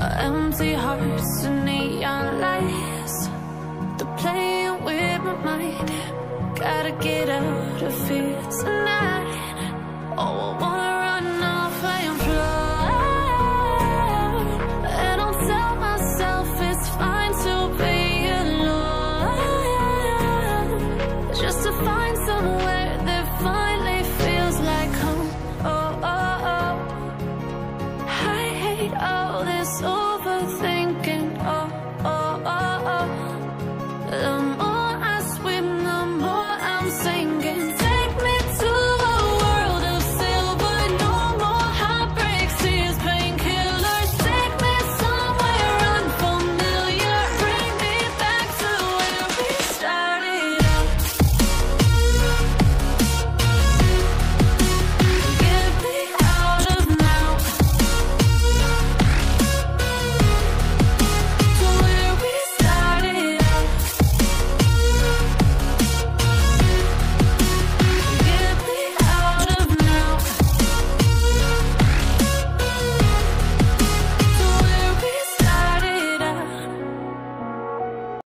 Empty hearts and neon lights, they're playing with my mind. Gotta get out of here tonight. Oh, I wanna